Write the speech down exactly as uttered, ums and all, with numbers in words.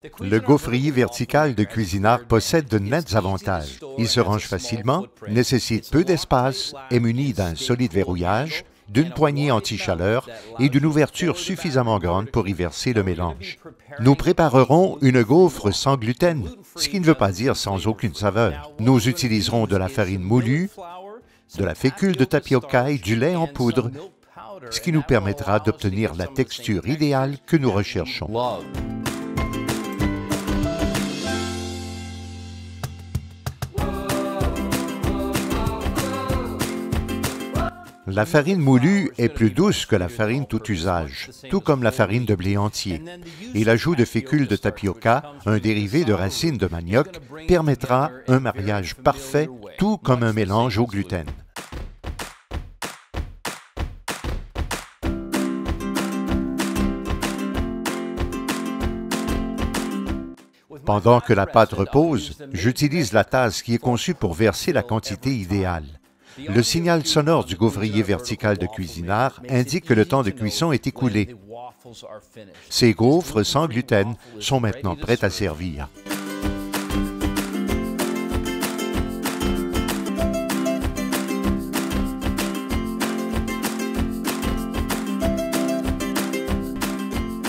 Le gaufrier vertical de Cuisinart possède de nets avantages. Il se range facilement, nécessite peu d'espace, est muni d'un solide verrouillage, d'une poignée anti-chaleur et d'une ouverture suffisamment grande pour y verser le mélange. Nous préparerons une gaufre sans gluten, ce qui ne veut pas dire sans aucune saveur. Nous utiliserons de la farine moulue, de la fécule de tapioca et du lait en poudre, ce qui nous permettra d'obtenir la texture idéale que nous recherchons. La farine moulue est plus douce que la farine tout usage, tout comme la farine de blé entier. Et l'ajout de fécule de tapioca, un dérivé de racine de manioc, permettra un mariage parfait, tout comme un mélange au gluten. Pendant que la pâte repose, j'utilise la tasse qui est conçue pour verser la quantité idéale. Le signal sonore du gaufrier vertical de Cuisinart indique que le temps de cuisson est écoulé. Ces gaufres sans gluten sont maintenant prêtes à servir.